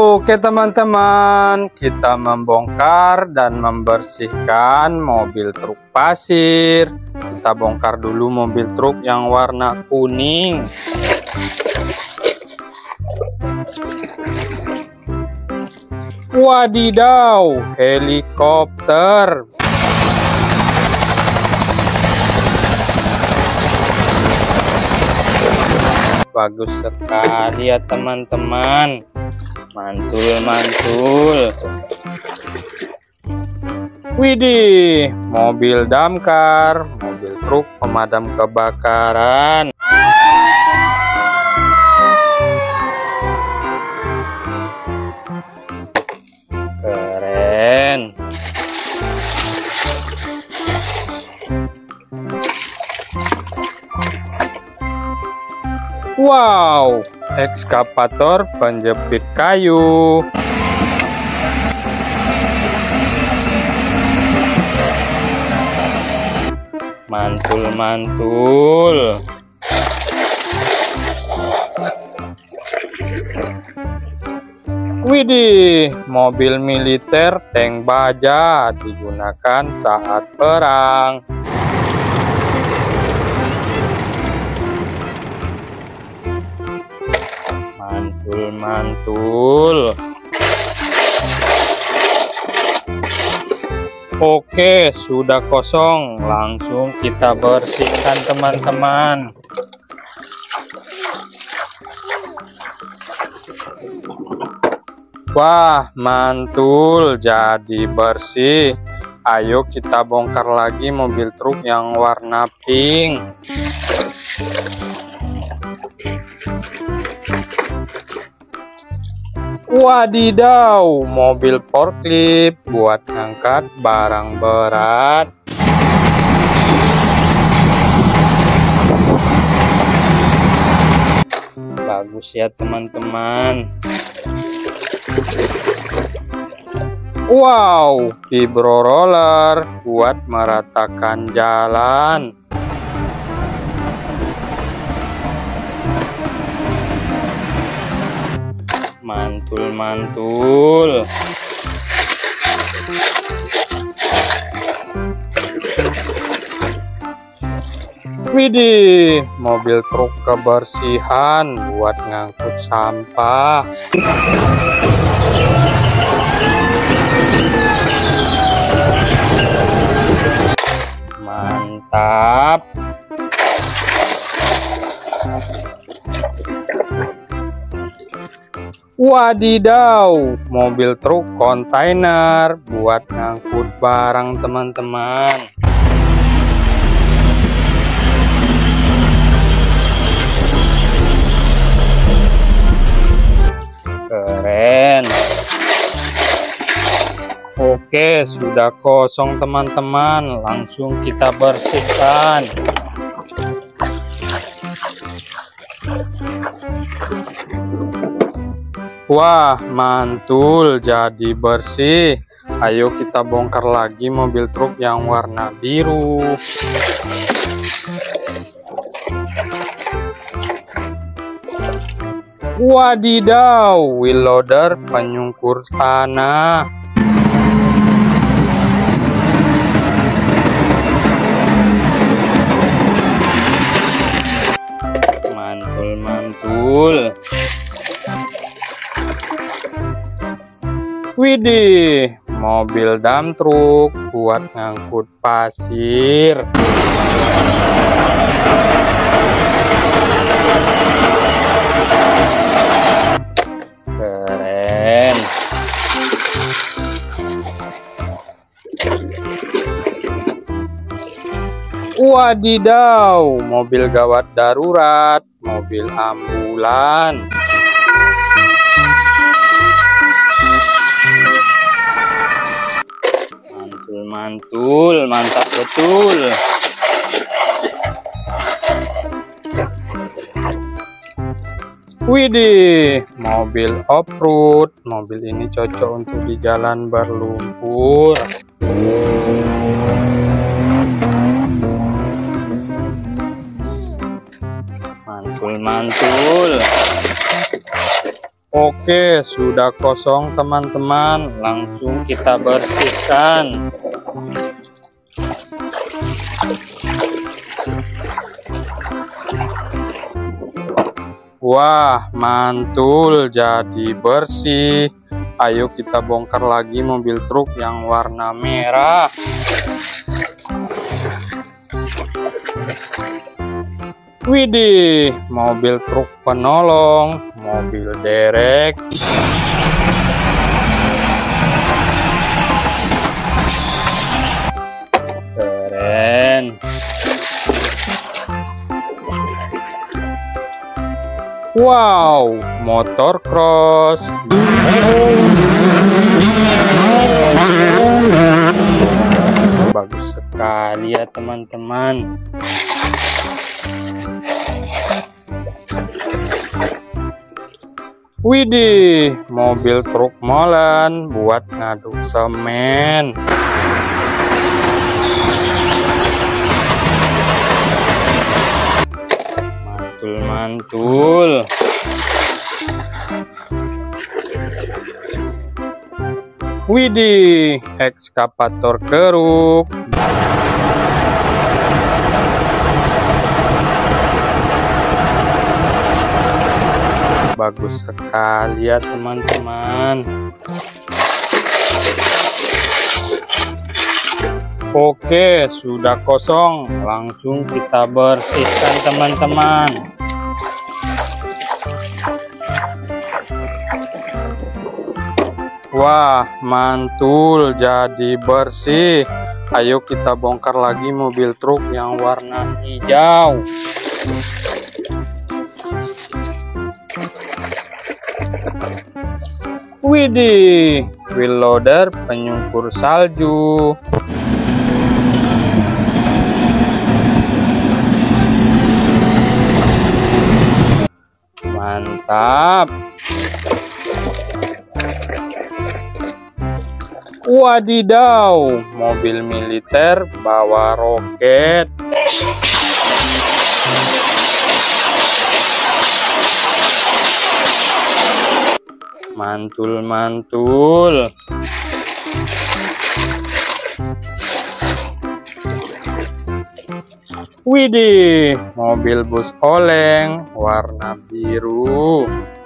Oke teman-teman, kita membongkar dan membersihkan mobil truk pasir. Kita bongkar dulu mobil truk yang warna kuning. Wadidaw, helikopter. Bagus sekali ya teman-teman. Mantul. Widih, mobil damkar, mobil truk pemadam kebakaran. Keren. Wow, ekskavator penjepit kayu. Mantul. Widih, mobil militer tank baja digunakan saat perang. Mantul. Oke, sudah kosong. Langsung kita bersihkan teman-teman. Wah, mantul, jadi bersih. Ayo kita bongkar lagi mobil truk yang warna pink. Wadidaw, mobil forklift buat ngangkat barang berat. Bagus ya teman-teman. Wow, vibro roller buat meratakan jalan. Mantul. Widih, mobil truk kebersihan buat ngangkut sampah. Mantap. Wadidaw, mobil truk kontainer buat ngangkut barang teman-teman. Keren. Oke, sudah kosong teman-teman. Langsung kita bersihkan. Wah, mantul, jadi bersih. Ayo kita bongkar lagi mobil truk yang warna biru. Wadidaw, wheel loader penyungkur tanah. Mantul. Widih, mobil dump truk buat ngangkut pasir. Keren. Wadidaw, mobil gawat darurat, mobil ambulan. Mantul, mantap betul. Widih, mobil off-road. Mobil ini cocok untuk di jalan berlumpur. Mantul. Oke, sudah kosong teman-teman, langsung kita bersihkan. Wah, mantul, jadi bersih. Ayo kita bongkar lagi mobil truk yang warna merah. Widih, mobil truk penolong, mobil derek. Keren. Wow, motor cross. Bagus sekali ya teman-teman. Widih, mobil truk molen buat ngaduk semen. Mantul. Widih, ekskavator keruk. Bagus sekali ya teman-teman. Oke, sudah kosong, langsung kita bersihkan teman-teman. Wah, mantul, jadi bersih. Ayo kita bongkar lagi mobil truk yang warna hijau. Widih, wheel loader penyungkur salju. Mantap. Wadidaw, mobil militer bawa roket. Mantul. Widih, mobil bus oleng warna biru.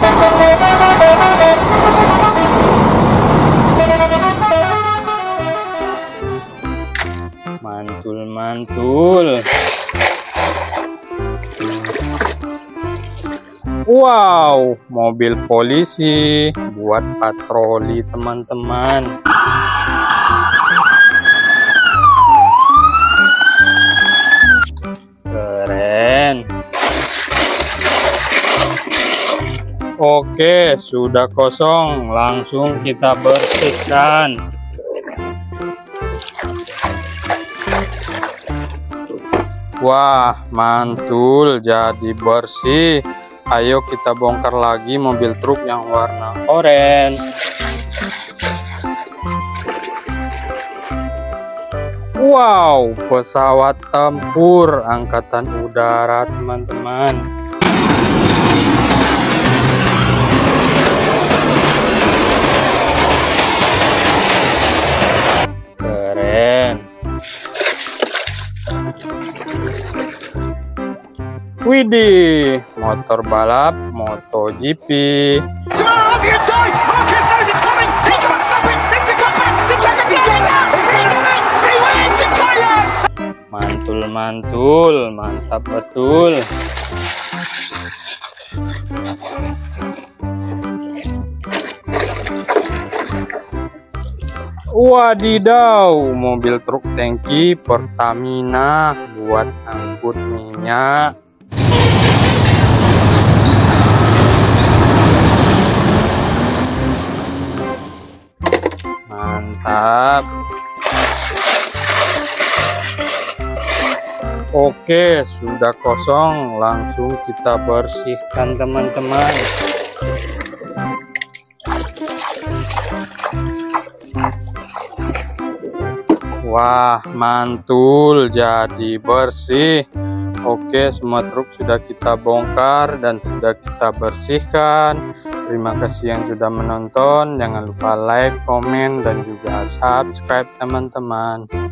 Mantul. Wow, mobil polisi buat patroli teman-teman. Keren. Oke, sudah kosong, langsung kita bersihkan. Wah, mantul, jadi bersih. Ayo kita bongkar lagi mobil truk yang warna oranye. Wow, pesawat tempur angkatan udara teman-teman. Keren. Widih, motor balap MotoGP. Mantul, mantap betul. Wadidaw, mobil truk tangki Pertamina buat angkut minyak. Mantap. Oke, sudah kosong, langsung kita bersihkan teman-teman. Wah, mantul, jadi bersih. Oke, semua truk sudah kita bongkar dan sudah kita bersihkan. Terima kasih yang sudah menonton. Jangan lupa like, komen, dan juga subscribe teman-teman.